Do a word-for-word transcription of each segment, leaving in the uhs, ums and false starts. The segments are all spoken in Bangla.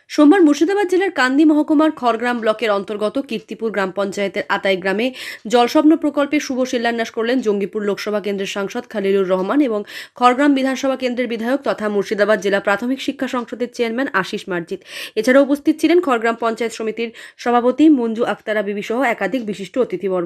সোমবার মুর্শিদাবাদ জেলার কান্দি মহকুমার খড়গ্রাম ব্লকের অন্তর্গত কীর্তিপুর গ্রাম পঞ্চায়েতের আতাই গ্রামে জলস্বপ্ন প্রকল্পে শুভ শিলান্যাস করলেন জঙ্গিপুর লোকসভা কেন্দ্রের সাংসদ খালিলুর রহমান এবং খড়গ্রাম বিধানসভা কেন্দ্রের বিধায়ক তথা মুর্শিদাবাদ জেলা প্রাথমিক শিক্ষা সংসদের চেয়ারম্যান আশিস মার্জিত। এছাড়াও উপস্থিত ছিলেন খড়গ্রাম পঞ্চায়েত সমিতির সভাপতি মঞ্জু আক্তারা বিবি সহ একাধিক বিশিষ্ট অতিথিবর্গ।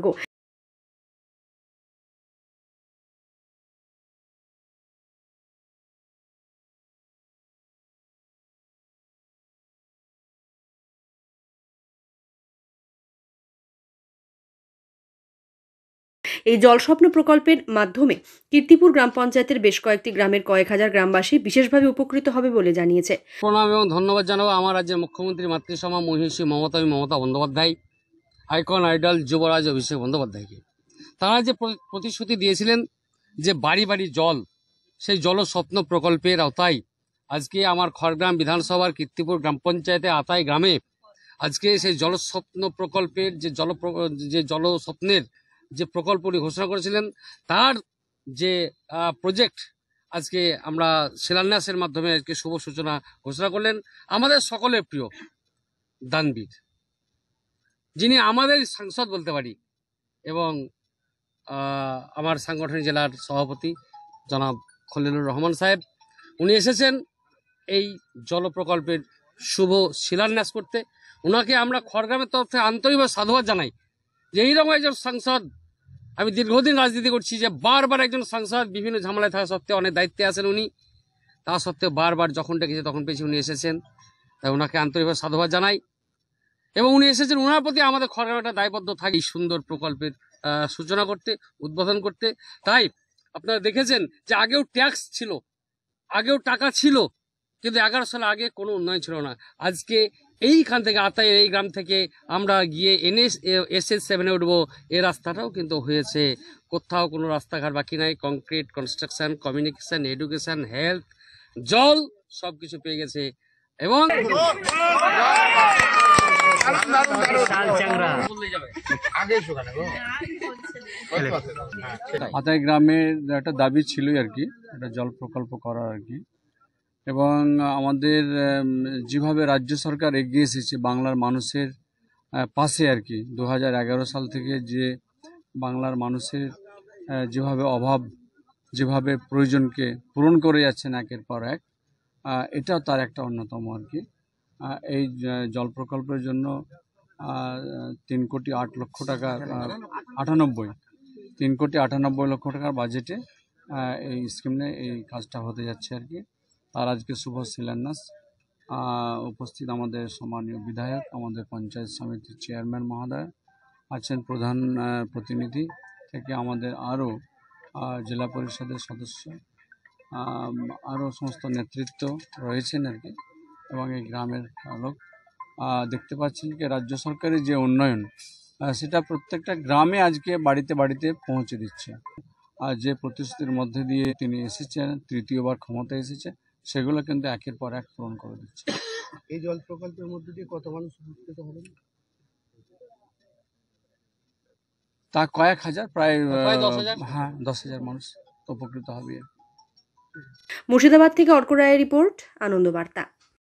এই জলস্বপ্ন প্রকল্পের মাধ্যমে কীর্তিপুর গ্রাম পঞ্চায়েতের বেশ কয়েকটি গ্রামের কয়েক হাজার গ্রামবাসী বিশেষভাবে উপকৃত হবে বলে জানিয়েছে। প্রণাম এবং ধন্যবাদ জানাবো আমার রাজ্যের মুখ্যমন্ত্রী মাতৃসমা মহিষী মমতা মমতা বন্দ্যোপাধ্যায়, আইকন আইডল যুবরাজ অভিষেক বন্দ্যোপাধ্যায়কে। তারা যে প্রতিশ্রুতি দিয়েছিলেন যে বাড়ি বাড়ি জল, সেই জলস্বপ্ন প্রকল্পের আওতায় আজকে আমার খড়গ্রাম বিধানসভার কীর্তিপুর গ্রাম পঞ্চায়েতে আতাই গ্রামে আজকে সেই জলস্বপ্ন প্রকল্পের যে জল যে জলস্বপ্নের যে প্রকল্পটি ঘোষণা করেছিলেন তার যে প্রজেক্ট আজকে আমরা শিলান্যাসের মাধ্যমে আজকে শুভ সূচনা ঘোষণা করলেন আমাদের সকলের প্রিয় দানবীর, যিনি আমাদের সাংসদ বলতে পারি, এবং আমার সাংগঠনিক জেলার সভাপতি জনাব খলিলুর রহমান সাহেব, উনি এসেছেন এই জল প্রকল্পের শুভ শিলান্যাস করতে। ওনাকে আমরা খড়গ্রামের তরফ থেকে আন্তরিকভাবে সাধুবাদ জানাই যে এইরকম একজন সাংসদ, আমি দীর্ঘদিন রাজনীতি করছি, যে বারবার একজন সাংসদ বিভিন্ন ঝামেলায় থাকা সত্ত্বেও অনেক দায়িত্বে আছেন উনি, তা সত্ত্বেও বারবার যখন ডেকেছে তখন পেয়েছি উনি এসেছেন, তাই ওনাকে আন্তরিকভাবে সাধুবাদ জানাই। এবং উনি এসেছেন, ওনার প্রতি আমাদের খড়গ্রামে একটা দায়বদ্ধ থাকে সুন্দর প্রকল্পের সূচনা করতে, উদ্বোধন করতে। তাই আপনারা দেখেছেন যে আগেও ট্যাক্স ছিল, আগেও টাকা ছিল, কিন্তু এগারো সাল আগে কোনো উন্নয়ন ছিল না। আজকে এইখান থেকে আতাই এই গ্রাম থেকে আমরা গিয়ে এনএস এস এস সেভেনে উঠবো, এই রাস্তাটাও কিন্তু হয়েছে। কোথাও কোনো রাস্তাঘাট বাকি নাই। Concrete, construction, communication, education, health, জল সব কিছু পেয়ে গেছে। এবং আতাই গ্রামের একটা দাবি ছিলই আর কি, একটা জল প্রকল্প করার আর কি। এবং আমাদের যেভাবে রাজ্য সরকার এগিয়ে এসেছে বাংলার মানুষের পাশে আর কি, দু হাজার এগারো সাল থেকে যে বাংলার মানুষের যেভাবে অভাব, যেভাবে প্রয়োজনকে পূরণ করে যাচ্ছেন একের পর এক, এটাও তার একটা অন্যতম আর কি। এই জল প্রকল্পের জন্য তিন কোটি আট লক্ষ টাকা আটানব্বই তিন কোটি আটানব্বই লক্ষ টাকার বাজেটে এই স্কিমে এই কাজটা হতে যাচ্ছে আর কি। তার আজকে শুভ শিলান্যাস। উপস্থিত আমাদের সম্মানীয় বিধায়ক, আমাদের পঞ্চায়েত সমিতির চেয়ারম্যান মহোদয় আছেন, প্রধান প্রতিনিধি থেকে আমাদের আরও জেলা পরিষদের সদস্য, আরও সমস্ত নেতৃত্ব রয়েছেন আর কি। এবং এই গ্রামের লোক দেখতে পাচ্ছেন যে রাজ্য সরকারের যে উন্নয়ন, সেটা প্রত্যেকটা গ্রামে আজকে বাড়িতে বাড়িতে পৌঁছে দিচ্ছে। আর যে প্রতিশ্রুতির মধ্যে দিয়ে তিনি এসেছেন, তৃতীয়বার ক্ষমতায় এসেছে, সেগুলো কিন্তু একের পর এক পূরণ করে দিচ্ছে। এই জল প্রকল্পের মধ্যে দিয়ে কত মানুষ উপকৃত হবেন? তা কয়েক হাজার, প্রায় হ্যাঁ দশ হাজার মানুষ উপকৃত হবে। মুর্শিদাবাদ থেকে অর্ক রায়ের রিপোর্ট, আনন্দ বার্তা।